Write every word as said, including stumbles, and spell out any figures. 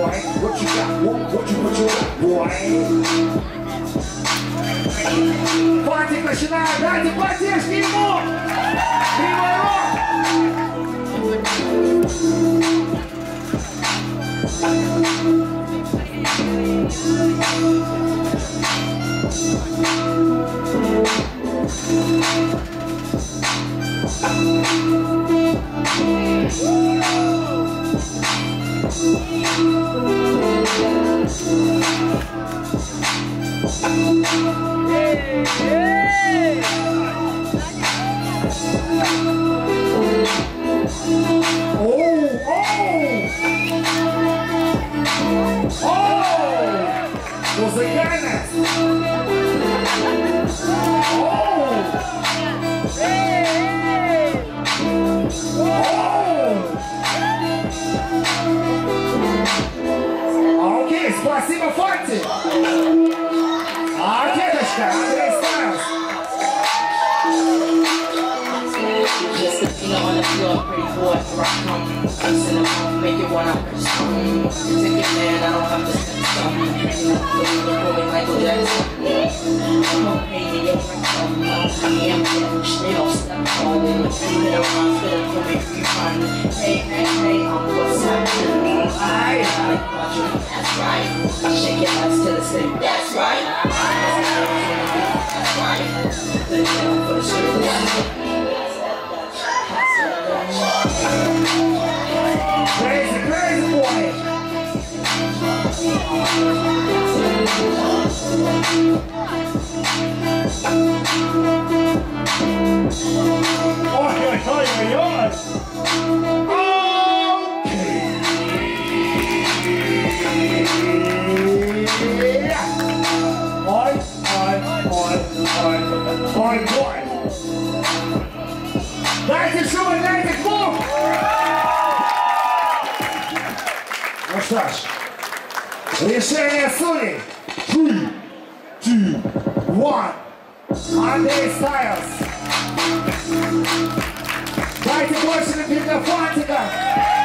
boy? What you got? What, what you, what you got, boy? Фантик начинает, дайте поддержки ему! Кривой Hey, hey. Oh, oh. Oh. Музыкальность. Oh. Hey. Oh. Окей, спасибо, Фантик. А, деточка, Андрей Stylez. Just a feeling on the floor, pretty boy, where I come. Ice in the mouth, make it wanna come. Take it, man, I don't have to step something. Look at Michael Jackson. No pain in your income. I am getting straight off step on it. Feel it around, feel it for me, free fun. Hey, hey, hey, I'm what's happening. I like watching, that's right. I shake your ass to the stick, that's right. That's right. Then you for the shit. Crazy, crazy boy. Ой, ой, ой, ой, ой. Ой, ой, ой, ой, ой, ой. Дайте шум, дайте клуб! Ну что ж, решение судей. Three, two, one. Andrey Stylez. Дайте больше любить на Фантика.